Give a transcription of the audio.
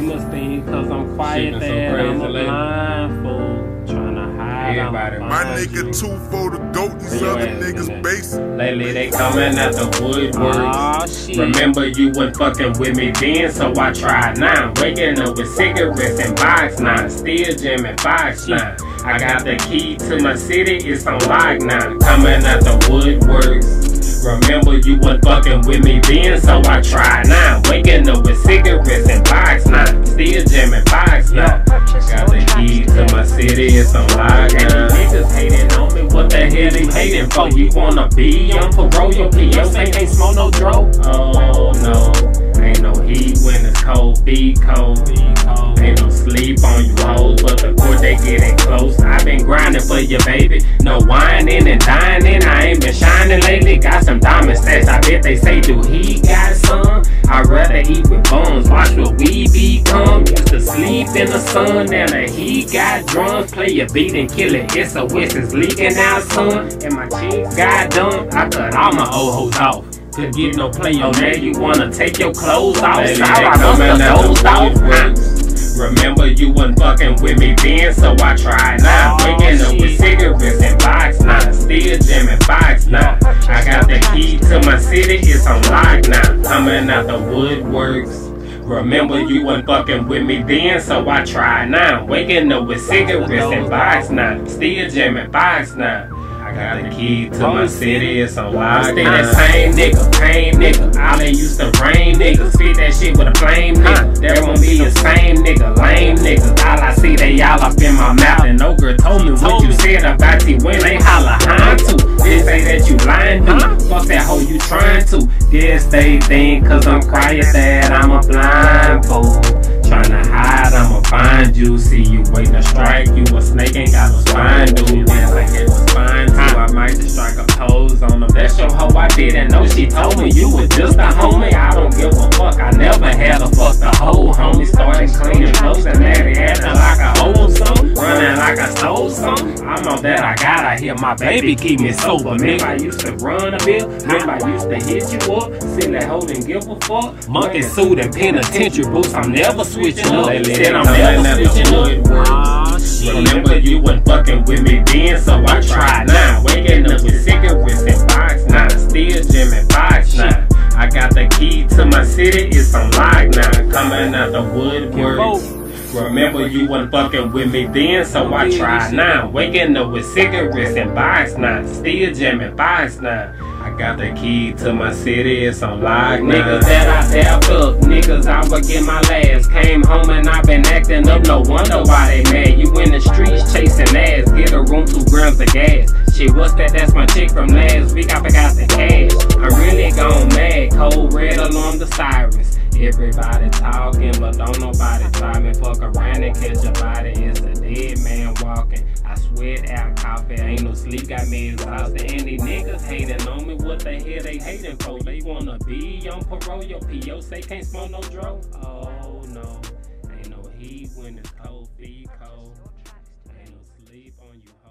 must think cause I'm quiet that I'm a blind fool. Tryna hide everybody. My nigga 2 for the goat, these other niggas base. Lately they coming at the woodworks. Remember you wasn't fucking with me then, so I tried now. Waking up with cigarettes and box 9, still jamming box 9. I got the key to my city, it's on lock now. Coming at the woodworks. Remember you wasn't fucking with me then, so I tried now. Waking up with cigarettes and box 9, still jamming box 9. Got the key to my city, it's on lock now. Niggas hating on me, what the hell they hating for? You wanna be on parole, your POs ain't smoke no dro. Oh no, ain't no heat when it's cold, be cold. Ain't no sleep on you hoes, but the court they getting close. I been grinding for you, baby. No whining and dining. I ain't been shining lately. Got some diamond stats. I bet they say, do he got some? I'd rather eat with bums. Watch what we become. Used to sleep in the sun. Now that he got drums, play a beat and kill it. SOS is leaking out, son. And my cheeks got done. I cut all my old hoes off. Could get no play on there. You wanna take your clothes off? I must have dozed off. Remember you wasn't fucking with me then, so I tried now. Waking up with cigarettes and box 9, still jamming box 9. I got the key to my city, it's on lock now. Coming out the woodworks. Remember you wasn't fucking with me then, so I tried now. Waking up with cigarettes and box 9, still jamming box 9. I got the key to my city, it's on lock. Stay that same nigga, pain nigga. All they used to rain niggas. Spit that shit with a flame nigga. There won't be the same nigga, lame niggas. All I see, they all up in my mouth. And no girl told me what you said about you when they holla high to. They say that you lying to. Fuck that hoe you trying to. Guess they think cause I'm quiet that I'm a blind fool. Tryna hide, I'ma find you. See you waiting to strike. You a snake, ain't got no spine, dude. Yes, I get the spine too. I might just strike a pose on them. That's your hoe, I didn't know. She told me you was just a homie. I don't give a fuck. I never had a fuck the whole homie. Started cleaning clothes and now they acting like I owe something. Running like I stole something. I'm on that I gotta hear my baby keep me sober. Remember I used to run a bit. Remember I used to hit you up. Sit that hoe and give a fuck. Monkey suit and penitentiary boots. I'm never switching up. Said I'm never switching up. Remember you wasn't fucking with me then, so I tried now. Waking up with cigarettes and box 9, still jamming box 9. I got the key to my city, it's on lock now. Coming out the woodworks. Remember you wasn't fucking with me then, so I tried now. Waking up with cigarettes and box 9, still jamming box 9. I got the key to my city, it's on lock now. Niggas that I dapped up, niggas I would get my last. Came home and I been acting up, no wonder why they mad. You in the streets chasing ass, get a room 2 grams of gas. Shit, what's that? That's my chick from last week, I forgot the cash. I'm really gone mad, cold red alarm the sirens. Everybody talking, but don't nobody try me. Fuck around and catch a body, it's a dead man walking. I sweat out coffee, ain't no sleep, got me exhausted. And these niggas hating on me, what the hell they hating for? They wanna be on parole, your PO say can't smoke no dro. Oh no, ain't no heat when it's cold, feet cold. Ain't no sleep on you.